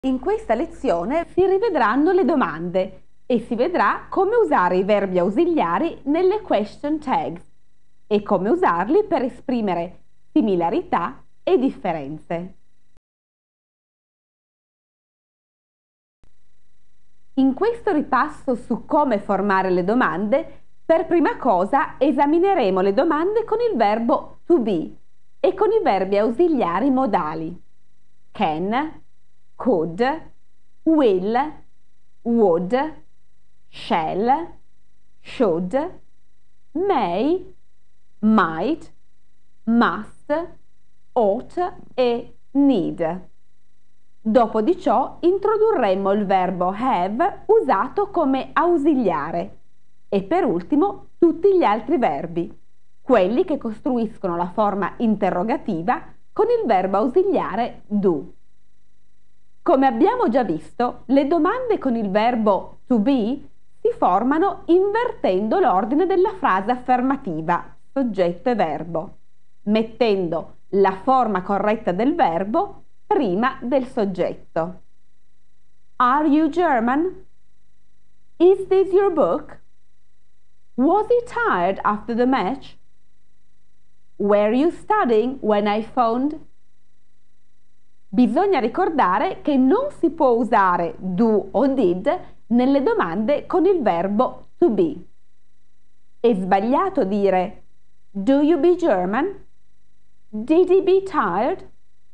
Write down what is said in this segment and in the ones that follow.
In questa lezione si rivedranno le domande e si vedrà come usare i verbi ausiliari nelle question tags e come usarli per esprimere similarità e differenze. In questo ripasso su come formare le domande, per prima cosa esamineremo le domande con il verbo to be e con i verbi ausiliari modali can, could, will, would, shall, should, may, might, must, ought e need. Dopo di ciò introdurremo il verbo have usato come ausiliare e per ultimo tutti gli altri verbi, quelli che costruiscono la forma interrogativa con il verbo ausiliare do. Come abbiamo già visto, le domande con il verbo to be si formano invertendo l'ordine della frase affermativa, soggetto e verbo, mettendo la forma corretta del verbo prima del soggetto. Are you German? Is this your book? Was he tired after the match? Were you studying when I phoned? Bisogna ricordare che non si può usare do o did nelle domande con il verbo to be. È sbagliato dire Do you be German? Did he be tired?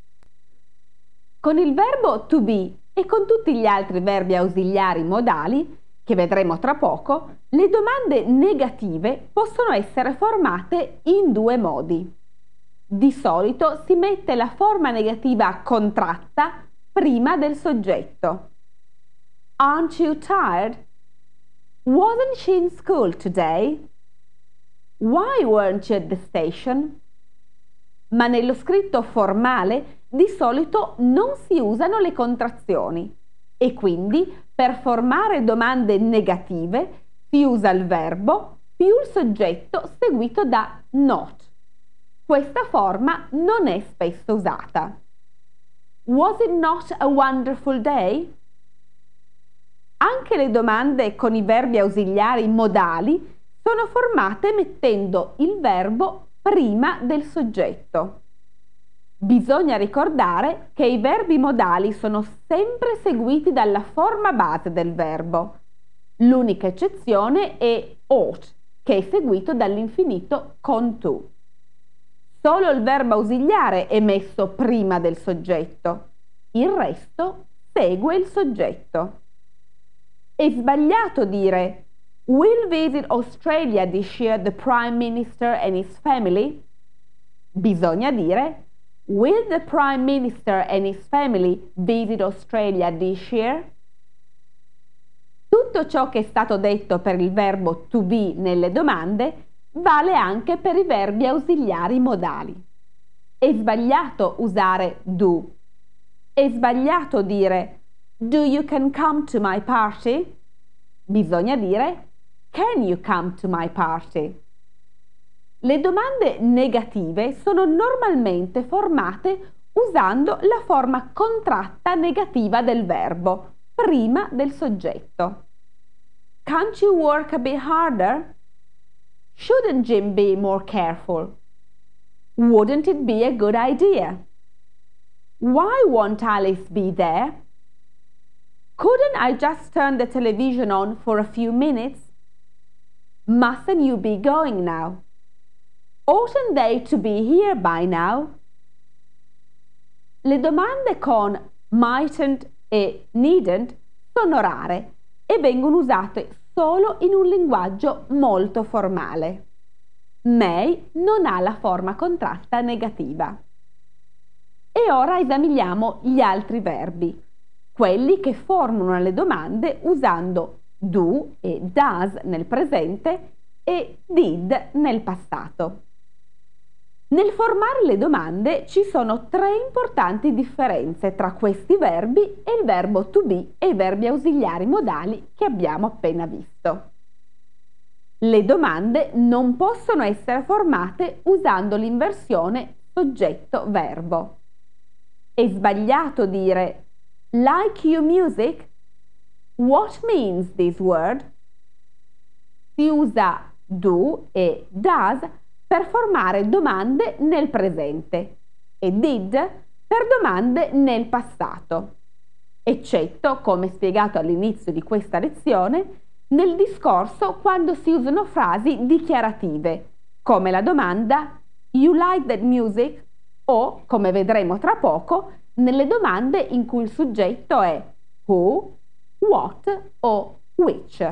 Con il verbo to be e con tutti gli altri verbi ausiliari modali, che vedremo tra poco, le domande negative possono essere formate in due modi. Di solito si mette la forma negativa contratta prima del soggetto. Aren't you tired? Wasn't she in school today? Why weren't you at the station? Ma nello scritto formale di solito non si usano le contrazioni e quindi per formare domande negative si usa il verbo più il soggetto seguito da not. Questa forma non è spesso usata. Was it not a wonderful day? Anche le domande con i verbi ausiliari modali sono formate mettendo il verbo prima del soggetto. Bisogna ricordare che i verbi modali sono sempre seguiti dalla forma base del verbo. L'unica eccezione è ought, che è seguito dall'infinito con to. Solo il verbo ausiliare è messo prima del soggetto, il resto segue il soggetto. È sbagliato dire Will visit Australia this year the Prime Minister and his family? Bisogna dire Will the Prime Minister and his family visit Australia this year? Tutto ciò che è stato detto per il verbo to be nelle domande vale anche per i verbi ausiliari modali. È sbagliato usare do. È sbagliato dire Do you can come to my party? Bisogna dire Can you come to my party? Le domande negative sono normalmente formate usando la forma contratta negativa del verbo prima del soggetto. Can't you work a bit harder? Shouldn't Jim be more careful? Wouldn't it be a good idea? Why won't Alice be there? Couldn't I just turn the television on for a few minutes? Mustn't you be going now? Oughtn't they to be here by now? Le domande con mightn't e needn't sono rare e vengono usate solo in un linguaggio molto formale. May non ha la forma contratta negativa. E ora esaminiamo gli altri verbi, quelli che formano le domande usando do e does nel presente e did nel passato. Nel formare le domande ci sono tre importanti differenze tra questi verbi e il verbo to be e i verbi ausiliari modali che abbiamo appena visto. Le domande non possono essere formate usando l'inversione soggetto-verbo. È sbagliato dire Like you music? What means this word? Si usa do e does per formare domande nel presente e did per domande nel passato, eccetto, come spiegato all'inizio di questa lezione, nel discorso quando si usano frasi dichiarative, come la domanda You like that music? O, come vedremo tra poco, nelle domande in cui il soggetto è who, what o which.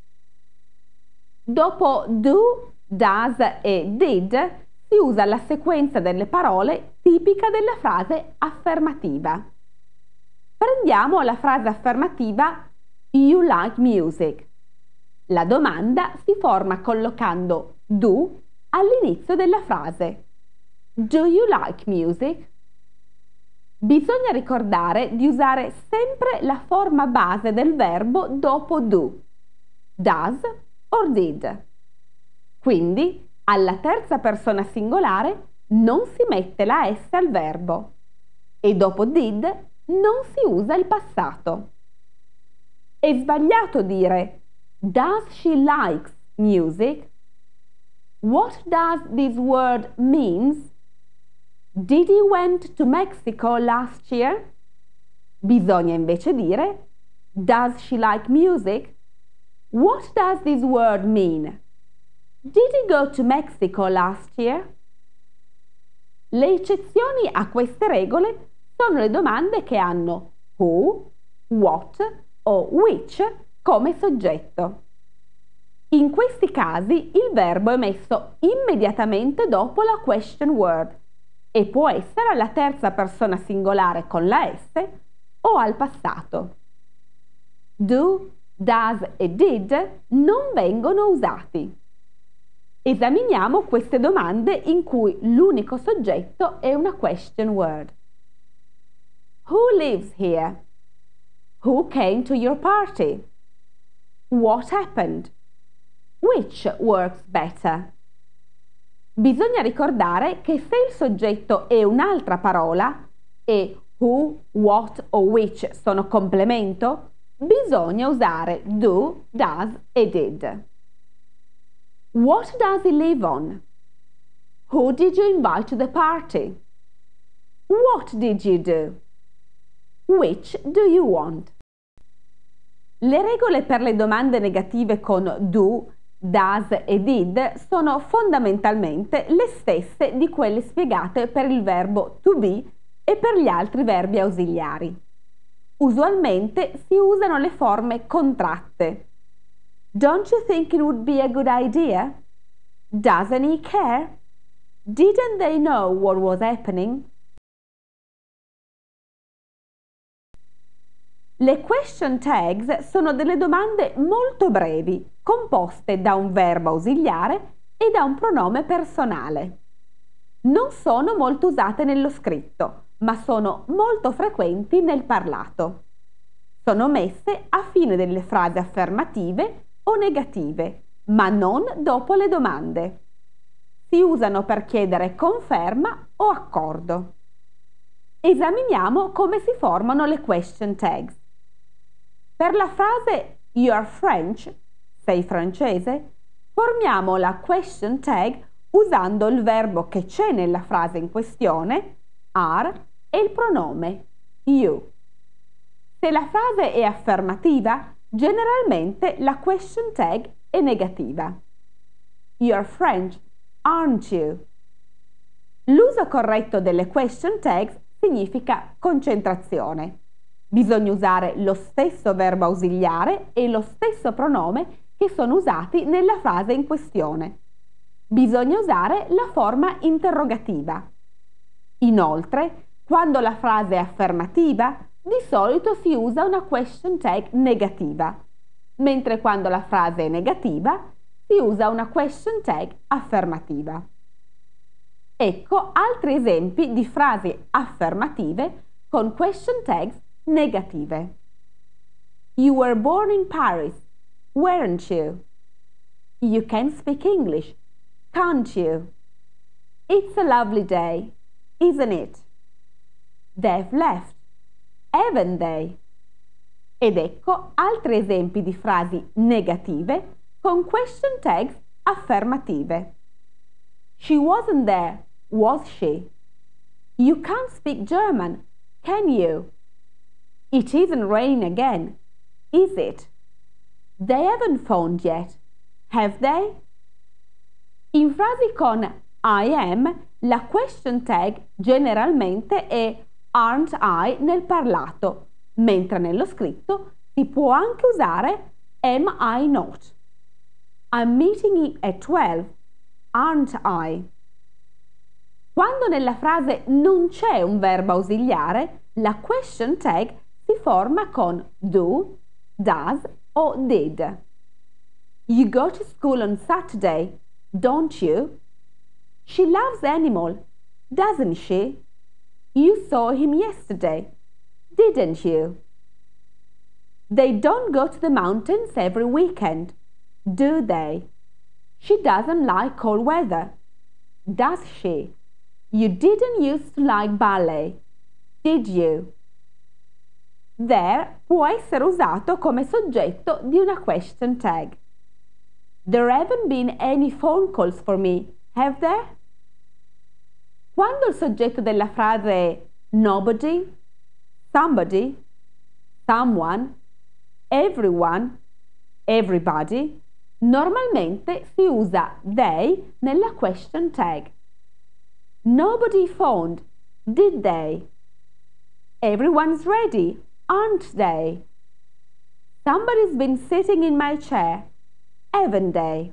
Dopo do, does e did si usa la sequenza delle parole tipica della frase affermativa. Prendiamo la frase affermativa You like music. La domanda si forma collocando do all'inizio della frase. Do you like music? Bisogna ricordare di usare sempre la forma base del verbo dopo do, does or did. Quindi, alla terza persona singolare non si mette la S al verbo e dopo did non si usa il passato. È sbagliato dire Does she likes music? What does this word means? Did he went to Mexico last year? Bisogna invece dire Does she like music? What does this word mean? Did he go to Mexico last year? Le eccezioni a queste regole sono le domande che hanno who, what o which come soggetto. In questi casi il verbo è messo immediatamente dopo la question word e può essere alla terza persona singolare con la S o al passato. Do, does e did non vengono usati. Esaminiamo queste domande in cui l'unico soggetto è una question word. Who lives here? Who came to your party? What happened? Which works better? Bisogna ricordare che se il soggetto è un'altra parola e who, what o which sono complemento, bisogna usare do, does e did. What does he live on? Who did you invite to the party? What did you do? Which do you want? Le regole per le domande negative con do, does e did sono fondamentalmente le stesse di quelle spiegate per il verbo to be e per gli altri verbi ausiliari. Usualmente si usano le forme contratte. Don't you think it would be a good idea? Doesn't he care? Didn't they know what was happening? Le question tags sono delle domande molto brevi, composte da un verbo ausiliare e da un pronome personale. Non sono molto usate nello scritto, ma sono molto frequenti nel parlato. Sono messe a fine delle frasi affermative o negative, ma non dopo le domande. Si usano per chiedere conferma o accordo. Esaminiamo come si formano le question tags. Per la frase You're French, sei francese, formiamo la question tag usando il verbo che c'è nella frase in questione, are, e il pronome you. Se la frase è affermativa, generalmente la question tag è negativa. You're French, aren't you? L'uso corretto delle question tags significa concentrazione. Bisogna usare lo stesso verbo ausiliare e lo stesso pronome che sono usati nella frase in questione. Bisogna usare la forma interrogativa. Inoltre, quando la frase è affermativa, di solito si usa una question tag negativa, mentre quando la frase è negativa, si usa una question tag affermativa. Ecco altri esempi di frasi affermative con question tags negative. You were born in Paris, weren't you? You can speak English, can't you? It's a lovely day, isn't it? They've left, haven't they? Ed ecco altri esempi di frasi negative con question tags affermative. She wasn't there, was she? You can't speak German, can you? It isn't raining again, is it? They haven't phoned yet, have they? In frasi con I am, la question tag generalmente è aren't I nel parlato, mentre nello scritto si può anche usare am I not. I'm meeting at 12, aren't I? Quando nella frase non c'è un verbo ausiliare, la question tag si forma con do, does o did. You go to school on Saturday, don't you? She loves animals, doesn't she? You saw him yesterday, didn't you? They don't go to the mountains every weekend, do they? She doesn't like cold weather, does she? You didn't used to like ballet, did you? There può essere usato come soggetto di una question tag. There haven't been any phone calls for me, have there? Quando il soggetto della frase è nobody, somebody, someone, everyone, everybody, normalmente si usa they nella question tag. Nobody phoned, did they? Everyone's ready, aren't they? Somebody's been sitting in my chair, haven't they?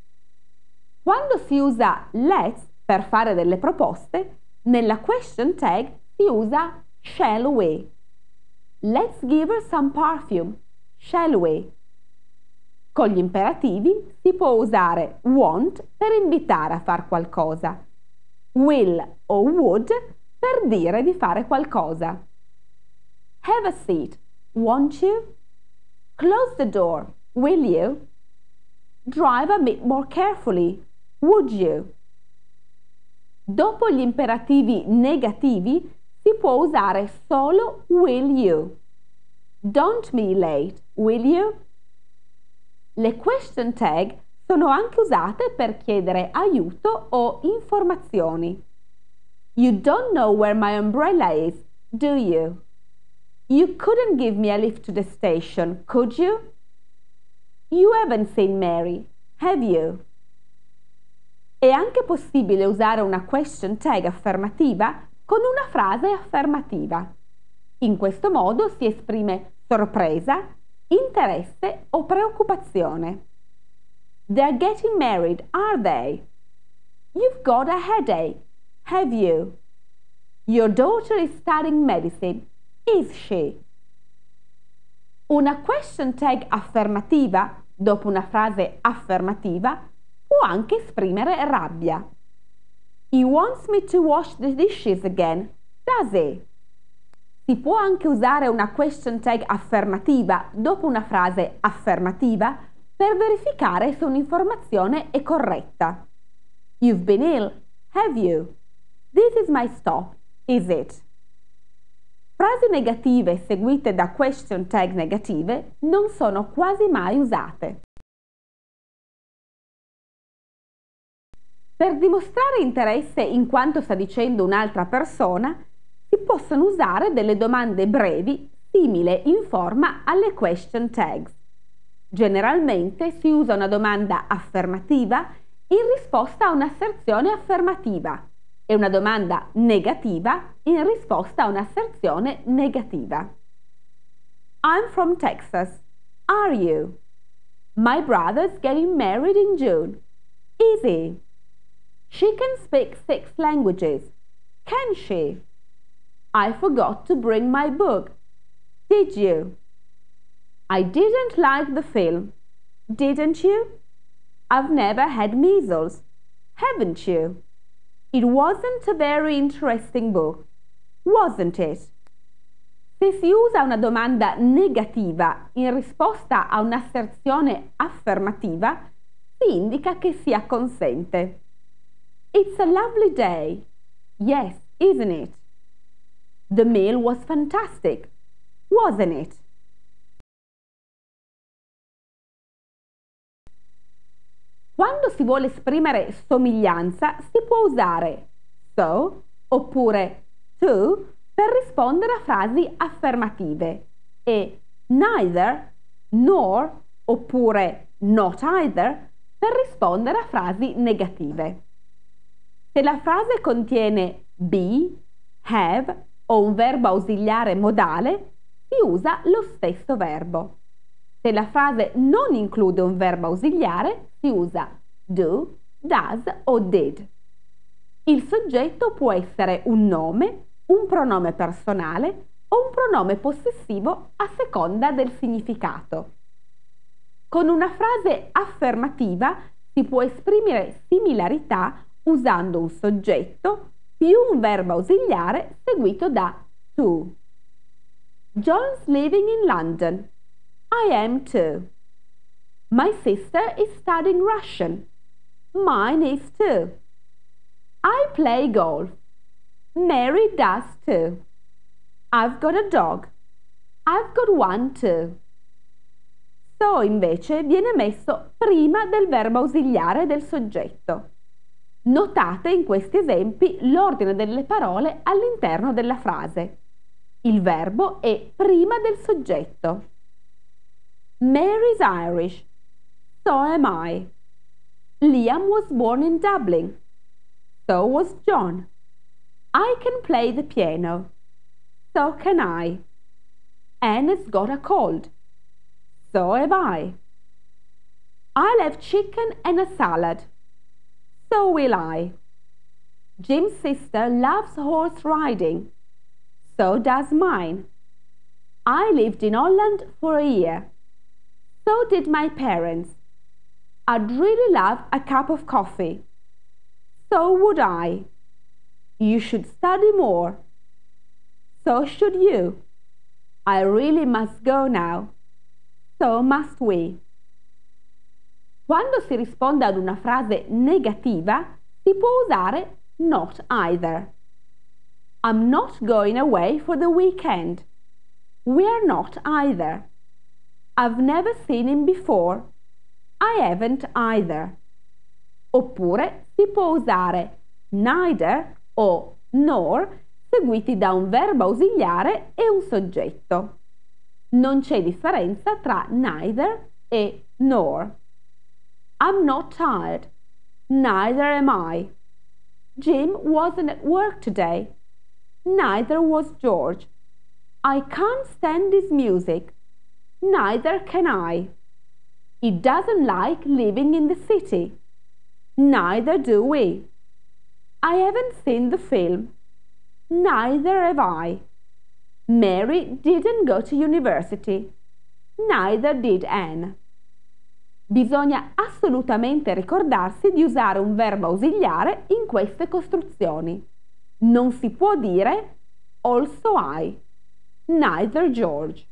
Quando si usa let's per fare delle proposte, nella question tag si usa shall we. Let's give her some perfume, shall we? Con gli imperativi si può usare want per invitare a fare qualcosa, will o would per dire di fare qualcosa. Have a seat, won't you? Close the door, will you? Drive a bit more carefully, would you? Dopo gli imperativi negativi si può usare solo will you. Don't be late, will you? Le question tag sono anche usate per chiedere aiuto o informazioni. You don't know where my umbrella is, do you? You couldn't give me a lift to the station, could you? You haven't seen Mary, have you? È anche possibile usare una question tag affermativa con una frase affermativa. In questo modo si esprime sorpresa, interesse o preoccupazione. They're getting married, are they? You've got a headache, have you? Your daughter is studying medicine, is she? Una question tag affermativa dopo una frase affermativa può anche esprimere rabbia. He wants me to wash the dishes again, does he? Si può anche usare una question tag affermativa dopo una frase affermativa per verificare se un'informazione è corretta. You've been ill, have you? This is my stop, is it? Frasi negative seguite da question tag negative non sono quasi mai usate. Per dimostrare interesse in quanto sta dicendo un'altra persona, si possono usare delle domande brevi simili in forma alle question tags. Generalmente si usa una domanda affermativa in risposta a un'asserzione affermativa e una domanda negativa in risposta a un'asserzione negativa. I'm from Texas. Are you? My brother's getting married in June. Is he? She can speak 6 languages. Can she? I forgot to bring my book. Did you? I didn't like the film. Didn't you? I've never had measles. Haven't you? It wasn't a very interesting book, wasn't it? Se si usa una domanda negativa in risposta a un'asserzione affermativa, si indica che si acconsente. It's a lovely day. Yes, isn't it? The meal was fantastic. wasn't it? Quando si vuole esprimere somiglianza si può usare so oppure to per rispondere a frasi affermative e neither, nor oppure not either per rispondere a frasi negative. Se la frase contiene be, have o un verbo ausiliare modale, si usa lo stesso verbo. Se la frase non include un verbo ausiliare, si usa do, does o did. Il soggetto può essere un nome, un pronome personale o un pronome possessivo a seconda del significato. Con una frase affermativa si può esprimere similarità usando un soggetto più un verbo ausiliare seguito da to. John's living in London. I am too. My sister is studying Russian. Mine is too. I play golf. Mary does too. I've got a dog. I've got one too. So invece viene messo prima del verbo ausiliare del soggetto. Notate in questi esempi l'ordine delle parole all'interno della frase. Il verbo è prima del soggetto. Mary's Irish. So am I. Liam was born in Dublin. So was John. I can play the piano. So can I. Anne has got a cold. So have I. I'll have chicken and a salad. So will I. Jim's sister loves horse riding. So does mine. I lived in Holland for a year. So did my parents. I'd really love a cup of coffee. So would I. You should study more. So should you. I really must go now. So must we. Quando si risponde ad una frase negativa, si può usare not either. I'm not going away for the weekend. We're not either. I've never seen him before. I haven't either. Oppure si può usare neither o nor seguiti da un verbo ausiliare e un soggetto. Non c'è differenza tra neither e nor. I'm not tired. Neither am I. Jim wasn't at work today. Neither was George. I can't stand his music. Neither can I. He doesn't like living in the city. Neither do we. I haven't seen the film. Neither have I. Mary didn't go to university. Neither did Anne. Bisogna assolutamente ricordarsi di usare un verbo ausiliare in queste costruzioni. Non si può dire also I, neither George.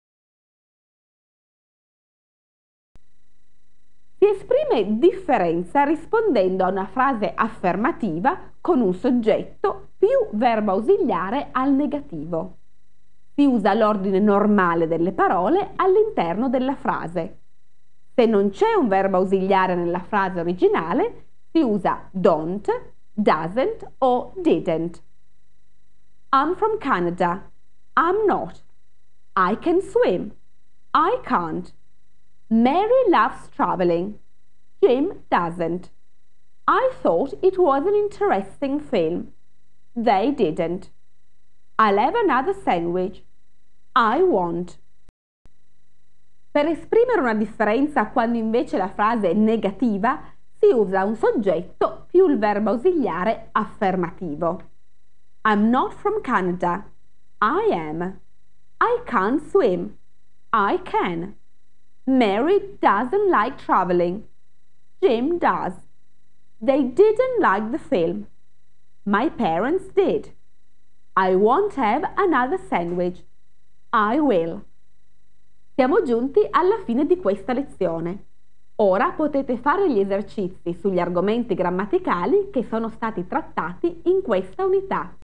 Si esprime differenza rispondendo a una frase affermativa con un soggetto più verbo ausiliare al negativo. Si usa l'ordine normale delle parole all'interno della frase. Se non c'è un verbo ausiliare nella frase originale, si usa don't, doesn't o didn't. I'm from Canada. I'm not. I can swim. I can't. Mary loves traveling. Jim doesn't. I thought it was an interesting film. They didn't. I'll have another sandwich. I won't. Per esprimere una differenza quando invece la frase è negativa, si usa un soggetto più il verbo ausiliare affermativo. I'm not from Canada. I am. I can't swim. I can. Mary doesn't like traveling. Jim does. They didn't like the film. My parents did. I won't have another sandwich. I will. Siamo giunti alla fine di questa lezione. Ora potete fare gli esercizi sugli argomenti grammaticali che sono stati trattati in questa unità.